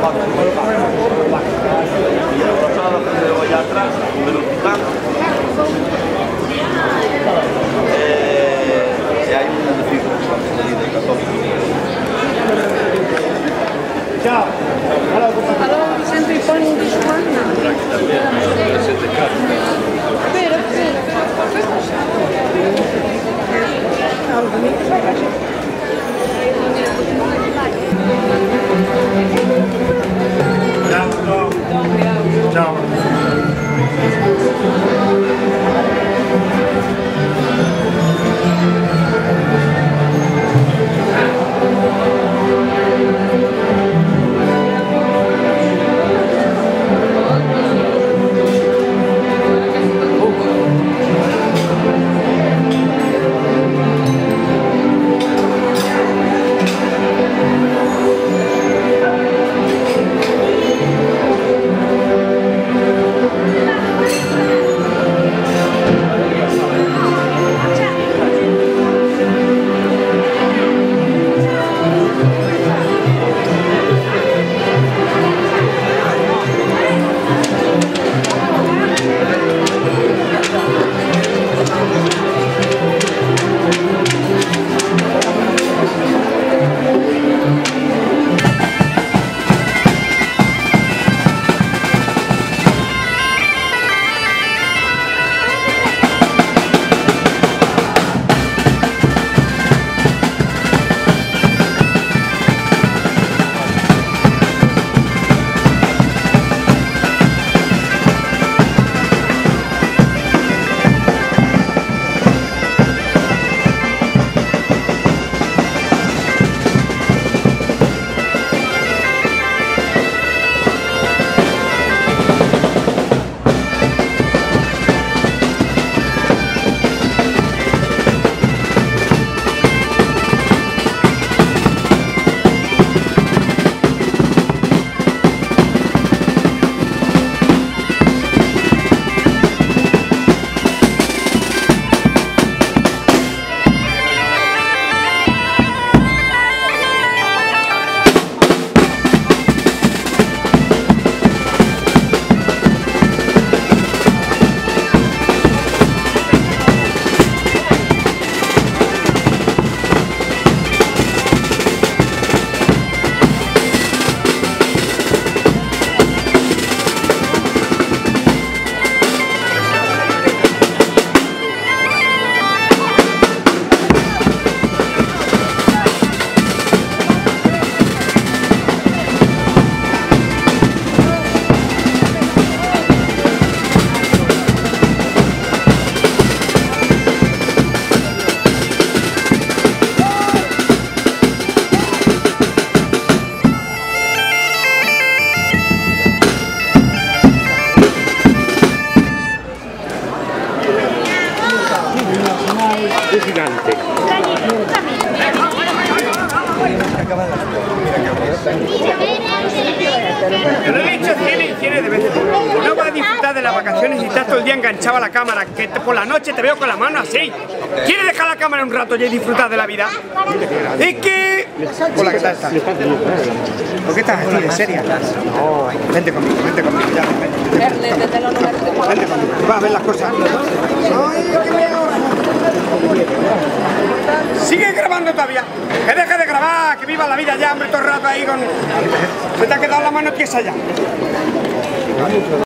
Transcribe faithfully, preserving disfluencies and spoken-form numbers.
allá atrás, pero titán. Eh, hay un decir, de católico. Ciao. Allora mi sento i poni di Giovanna. Vero, vero. Ciao. Ciao. Es gigante. Te lo he dicho cien y cien de veces. No vas a disfrutar de las vacaciones y estás todo el día enganchado a la cámara, que por la noche te veo con la mano así. ¿Quieres dejar la cámara un rato y disfrutar de la vida? Es que... Hola, ¿qué tal estás? ¿Por qué estás aquí de seria? No, vente conmigo, vente conmigo, ya, vente. Vente conmigo, vas a ver las cosas. Ay, qué veo. Sigue grabando todavía. Que deje de grabar, que viva la vida ya, hombre, todo el rato ahí con... Se te ha quedado la mano tiesa ya.